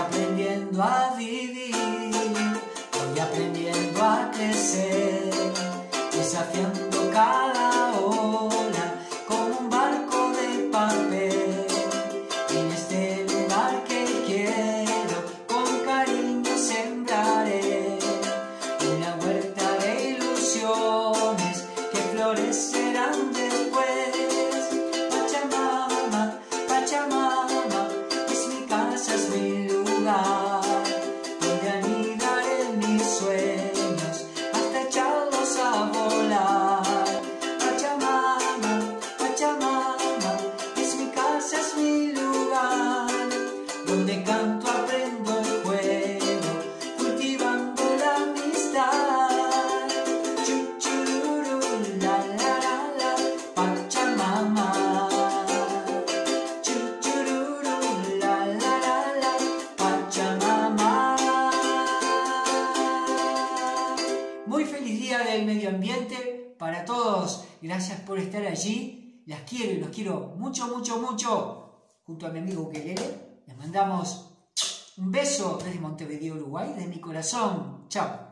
aprendiendo a vivir, voy aprendiendo a crecer, desafiando cada ola como un barco de papel. En este lugar que quiero, con cariño sembraré una huerta de ilusiones que florecerán después. Pachamama, Pachamama, es mi casa, es mi lugar, donde anidaré mis sueños hasta echarlos a volar. Pachamama, Pachamama, es mi casa, es mi lugar, donde canto, aprendo y juego, cultivando la amistad. Chuchururu, la la la la, Pachamama. Chuchururu, la la la la, Pachamama. Muy feliz día del medio ambiente para todos. Gracias por estar allí. Las quiero y los quiero mucho, mucho, mucho. Junto a mi amigo Ukelele, les mandamos un beso desde Montevideo, Uruguay, de mi corazón. Chao.